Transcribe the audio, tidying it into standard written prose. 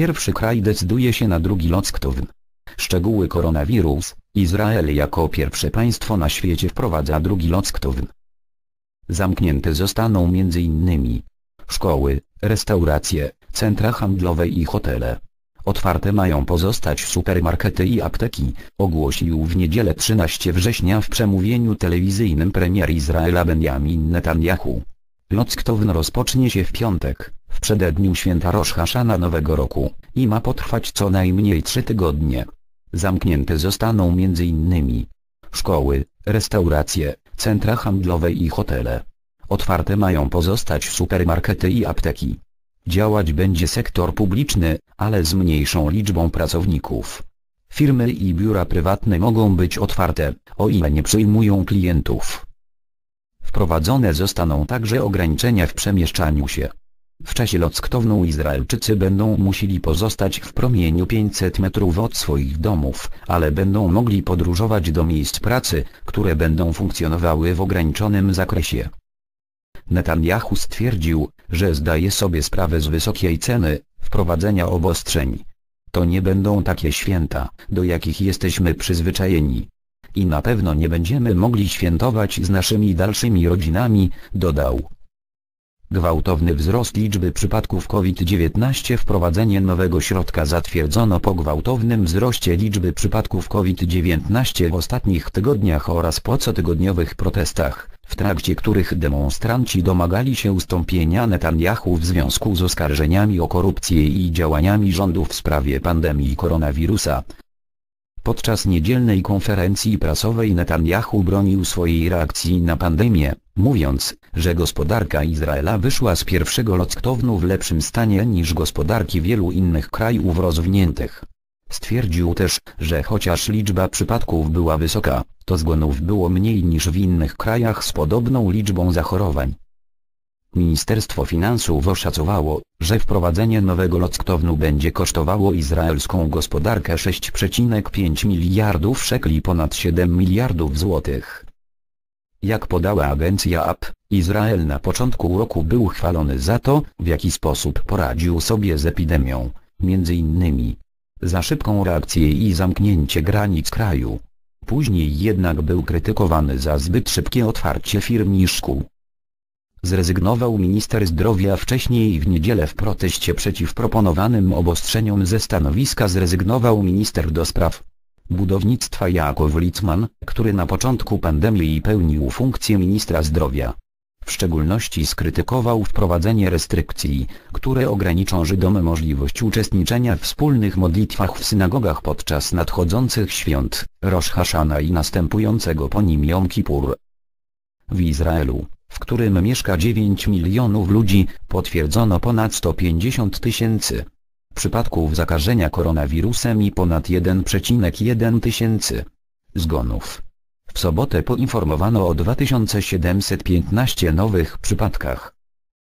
pierwszy kraj decyduje się na drugi lockdown. Szczegóły: koronawirus. Izrael jako pierwsze państwo na świecie wprowadza drugi lockdown. Zamknięte zostaną m.in. szkoły, restauracje, centra handlowe i hotele. Otwarte mają pozostać supermarkety i apteki, ogłosił w niedzielę 13 września w przemówieniu telewizyjnym premier Izraela Benjamin Netanyahu. Lockdown rozpocznie się w piątek, w przededniu święta Rosh Hashana Nowego Roku, i ma potrwać co najmniej 3 tygodnie. Zamknięte zostaną m.in. szkoły, restauracje, centra handlowe i hotele. Otwarte mają pozostać supermarkety i apteki. Działać będzie sektor publiczny, ale z mniejszą liczbą pracowników. Firmy i biura prywatne mogą być otwarte, o ile nie przyjmują klientów. Wprowadzone zostaną także ograniczenia w przemieszczaniu się. W czasie lockdownu Izraelczycy będą musieli pozostać w promieniu 500 metrów od swoich domów, ale będą mogli podróżować do miejsc pracy, które będą funkcjonowały w ograniczonym zakresie. Netanyahu stwierdził, że zdaje sobie sprawę z wysokiej ceny wprowadzenia obostrzeń. To nie będą takie święta, do jakich jesteśmy przyzwyczajeni. I na pewno nie będziemy mogli świętować z naszymi dalszymi rodzinami, dodał. Gwałtowny wzrost liczby przypadków COVID-19. Wprowadzenie nowego środka zatwierdzono po gwałtownym wzroście liczby przypadków COVID-19 w ostatnich tygodniach oraz po cotygodniowych protestach, w trakcie których demonstranci domagali się ustąpienia Netanyahu w związku z oskarżeniami o korupcję i działaniami rządu w sprawie pandemii koronawirusa. Podczas niedzielnej konferencji prasowej Netanyahu bronił swojej reakcji na pandemię, mówiąc, że gospodarka Izraela wyszła z pierwszego lockdownu w lepszym stanie niż gospodarki wielu innych krajów rozwiniętych. Stwierdził też, że chociaż liczba przypadków była wysoka, to zgonów było mniej niż w innych krajach z podobną liczbą zachorowań. Ministerstwo Finansów oszacowało, że wprowadzenie nowego lockdownu będzie kosztowało izraelską gospodarkę 6,5 miliardów szekli, ponad 7 miliardów złotych. Jak podała agencja AP, Izrael na początku roku był chwalony za to, w jaki sposób poradził sobie z epidemią, m.in. za szybką reakcję i zamknięcie granic kraju. Później jednak był krytykowany za zbyt szybkie otwarcie firm i szkół. Zrezygnował minister zdrowia. Wcześniej w niedzielę w proteście przeciw proponowanym obostrzeniom ze stanowiska zrezygnował minister do spraw budownictwa Yaakov Litzman, który na początku pandemii pełnił funkcję ministra zdrowia. W szczególności skrytykował wprowadzenie restrykcji, które ograniczą Żydom możliwość uczestniczenia w wspólnych modlitwach w synagogach podczas nadchodzących świąt, Rosh Hashana i następującego po nim Jom Kippur. W Izraelu, w którym mieszka 9 milionów ludzi, potwierdzono ponad 150 tysięcy przypadków zakażenia koronawirusem i ponad 1,1 tysięcy zgonów. W sobotę poinformowano o 2715 nowych przypadkach.